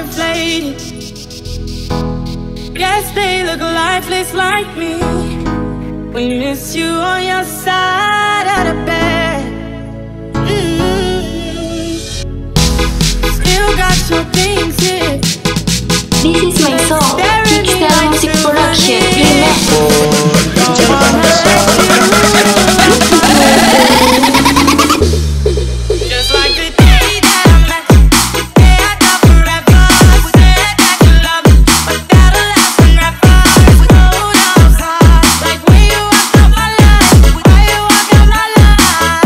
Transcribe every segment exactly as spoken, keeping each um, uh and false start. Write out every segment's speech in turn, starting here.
inflated. Guess they look lifeless like me. We miss you on your side of the bed. Mm-hmm. Still got your things here. This is my song, Kickstart Music Production, Just like the day that I met you, day I thought forever. We said that you love me, but that'll last forever. We hold outside, like when you walk out my life, when you walk out my life.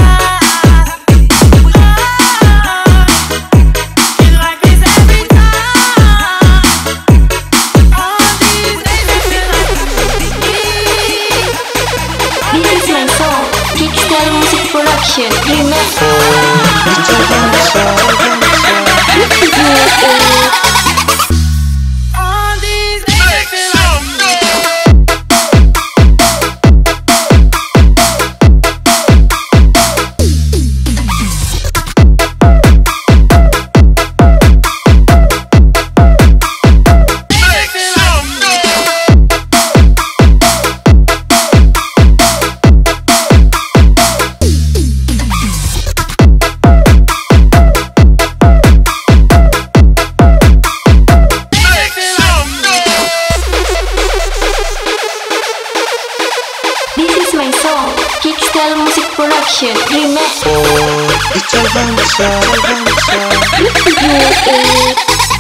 It's like this every time. All these days I feel like This is my song, Kickstart Music Production, Remix. all these days I feel like This is my song, Kickstart Music Production, Remix. Oh, it's a bangsa, bangsa.